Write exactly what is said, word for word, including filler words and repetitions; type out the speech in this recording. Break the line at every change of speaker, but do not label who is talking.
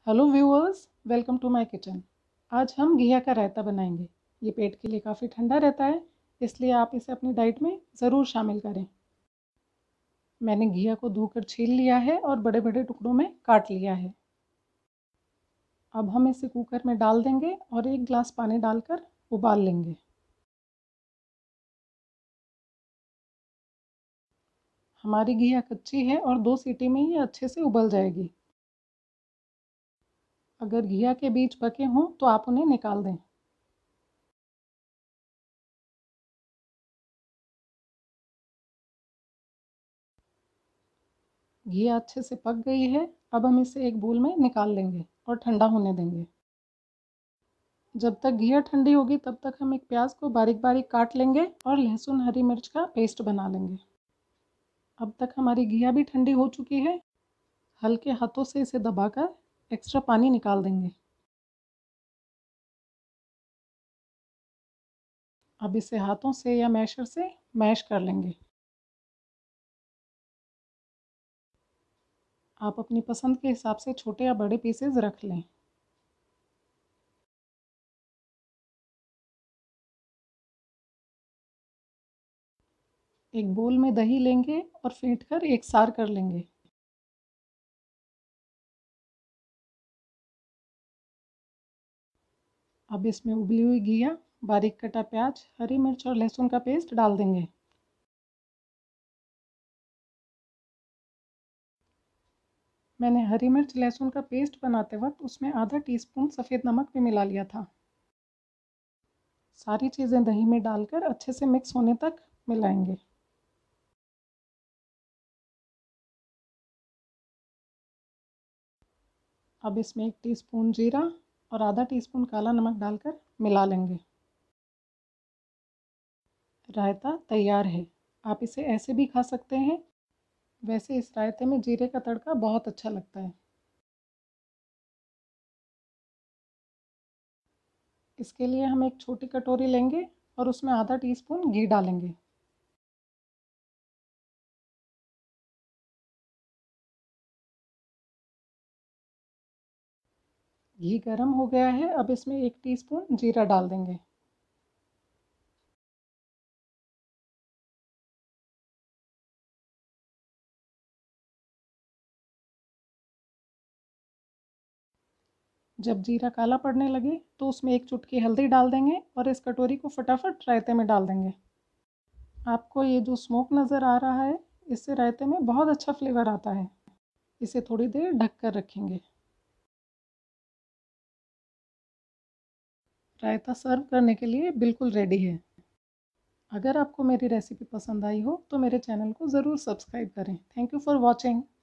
Hello viewers, welcome to my kitchen. आज हम घिया का रायता बनाएंगे। ये पेट के लिए काफ़ी ठंडा रहता है, इसलिए आप इसे अपनी डाइट में ज़रूर शामिल करें। मैंने घिया को धोकर छील लिया है और बड़े बड़े टुकड़ों में काट लिया है। अब हम इसे कुकर में डाल देंगे और एक गिलास पानी डालकर उबाल लेंगे। हमारी घिया कच्ची है और दो सीटी में ये अच्छे से उबल जाएगी। अगर घिया के बीज पके हों तो आप उन्हें निकाल दें। घिया अच्छे से पक गई है। अब हम इसे एक बोल में निकाल लेंगे और ठंडा होने देंगे। जब तक घिया ठंडी होगी तब तक हम एक प्याज को बारीक बारीक काट लेंगे और लहसुन हरी मिर्च का पेस्ट बना लेंगे। अब तक हमारी घिया भी ठंडी हो चुकी है। हल्के हाथों से इसे दबाकर एक्स्ट्रा पानी निकाल देंगे। अब इसे हाथों से या मैशर से मैश कर लेंगे। आप अपनी पसंद के हिसाब से छोटे या बड़े पीसेस रख लें। एक बोल में दही लेंगे और फेंट कर एक सार कर लेंगे। अब इसमें उबली हुई घिया, बारीक कटा प्याज, हरी मिर्च और लहसुन का पेस्ट डाल देंगे। मैंने हरी मिर्च लहसुन का पेस्ट बनाते वक्त उसमें आधा टीस्पून सफ़ेद नमक भी मिला लिया था। सारी चीज़ें दही में डालकर अच्छे से मिक्स होने तक मिलाएंगे। अब इसमें एक टीस्पून जीरा और आधा टीस्पून काला नमक डालकर मिला लेंगे। रायता तैयार है। आप इसे ऐसे भी खा सकते हैं। वैसे इस रायते में जीरे का तड़का बहुत अच्छा लगता है। इसके लिए हम एक छोटी कटोरी लेंगे और उसमें आधा टीस्पून घी डालेंगे। घी गर्म हो गया है। अब इसमें एक टीस्पून जीरा डाल देंगे। जब जीरा काला पड़ने लगे तो उसमें एक चुटकी हल्दी डाल देंगे और इस कटोरी को फटाफट रायते में डाल देंगे। आपको ये जो स्मोक नज़र आ रहा है, इससे रायते में बहुत अच्छा फ्लेवर आता है। इसे थोड़ी देर ढक कर रखेंगे। रायता सर्व करने के लिए बिल्कुल रेडी है। अगर आपको मेरी रेसिपी पसंद आई हो तो मेरे चैनल को ज़रूर सब्सक्राइब करें। Thank you for watching.